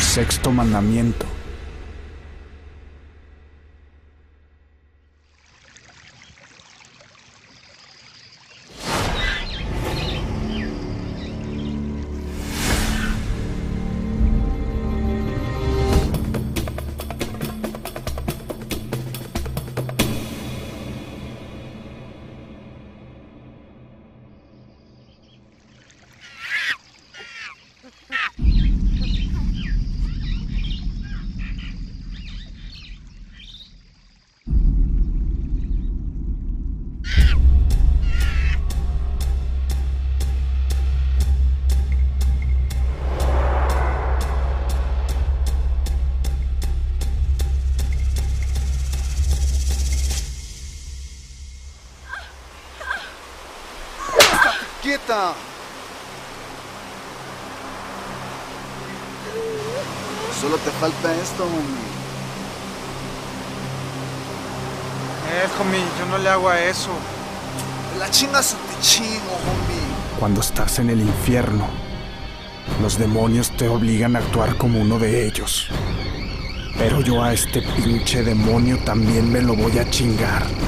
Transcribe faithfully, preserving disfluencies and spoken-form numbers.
sexto mandamiento. ¡Quieta! Solo te falta esto, homie. Eh, homie, yo no le hago a eso. La chingas a te chingo, homie. Cuando estás en el infierno, los demonios te obligan a actuar como uno de ellos. Pero yo a este pinche demonio también me lo voy a chingar.